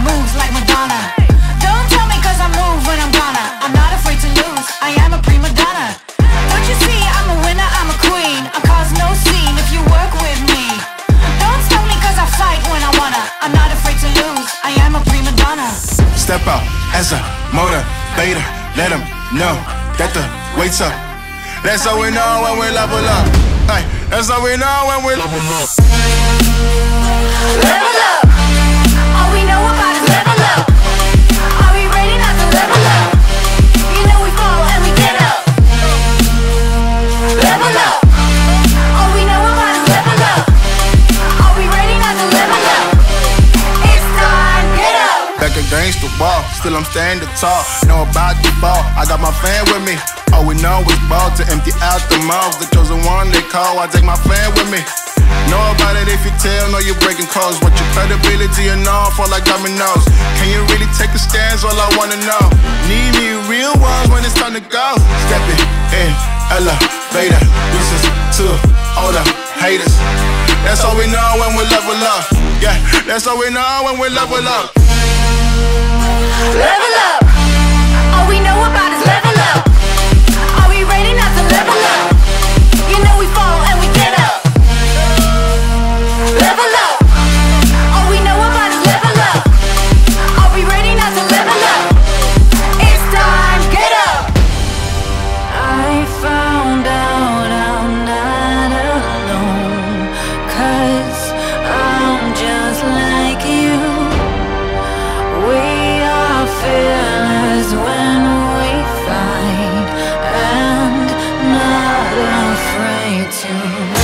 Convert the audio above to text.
moves like Madonna. Don't tell me cause I move when I'm gonna. I'm not afraid to lose, I am a prima donna. Don't you see, I'm a winner, I'm a queen. I cause no scene if you work with me. Don't stop me cause I fight when I wanna. I'm not afraid to lose, I am a prima donna. Step out as a motivator, let them know that the weight's up. That's how we know when we level up. Ay, that's how we know when we level up. Level up. All we know about is level up. Are we ready not to level up? You know we fall and we get up. Level up. All we know about is level up. Are we ready not to level up? It's time, get up. Back against the wall, still I'm standing tall. Know about the ball, I got my fan with me. All we know is ball to empty out the mouths. The chosen one they call, I take my fan with me. Know about it if you tell, know you're breaking codes. What your credibility and all fall like dominoes. Can you really take a stance? All I wanna know. Need me real ones when it's time to go. Stepping in, elevator. Deuces to all the haters. That's all we know when we level up. Yeah, that's all we know when we level up. Level up. All we know about is level up. Are we ready not to level up? You know we fall and we get up. Level up. All we know about is level up. Are we ready not to level up? It's time, get up. I found out I'm not alone, 'cause I'm just like you. We are fearless when we fight, and not afraid to